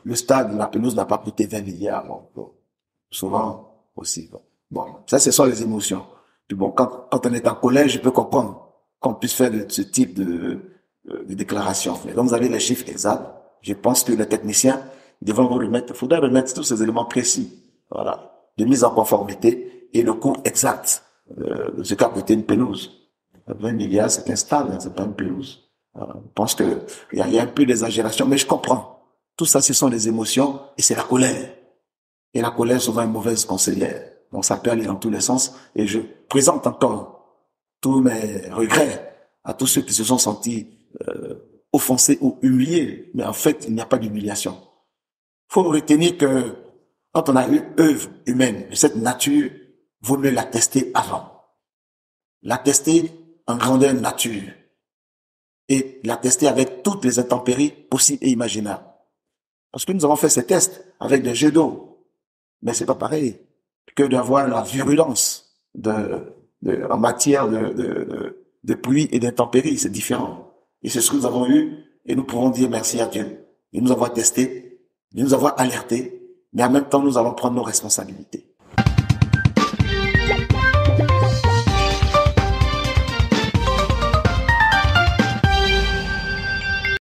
le stade, la pelouse n'a pas coûté 20 milliards. Bon, souvent aussi. Bon, ça, ce sont les émotions. Puis bon, quand on est en colère, je peux comprendre qu'on puisse faire ce type de déclaration. Mais donc, vous avez les chiffres exacts. Je pense que les techniciens devront vous remettre, il faudra remettre tous ces éléments précis. Voilà. De mise en conformité et le coût exact de ce qu'a coûté une pelouse. 20 milliards, c'est un stade, hein, c'est pas une pelouse. Voilà. Je pense que il y a un peu d'exagération, mais je comprends. Tout ça, ce sont les émotions et c'est la colère. Et la colère, souvent, est mauvaise conseillère. Donc, ça peut aller dans tous les sens. Et je présente encore tous mes regrets à tous ceux qui se sont sentis offensés ou humiliés. Mais en fait, il n'y a pas d'humiliation. Il faut retenir que quand on a une œuvre humaine de cette nature, vaut mieux la tester avant. La tester en grandeur nature. Et la tester avec toutes les intempéries possibles et imaginables. Parce que nous avons fait ces tests avec des jets d'eau. Mais c'est pas pareil que d'avoir la virulence en matière de pluie et d'intempéries. C'est différent. Et c'est ce que nous avons eu. Et nous pouvons dire merci à Dieu de nous avoir testés, de nous avoir alertés. Mais en même temps, nous allons prendre nos responsabilités.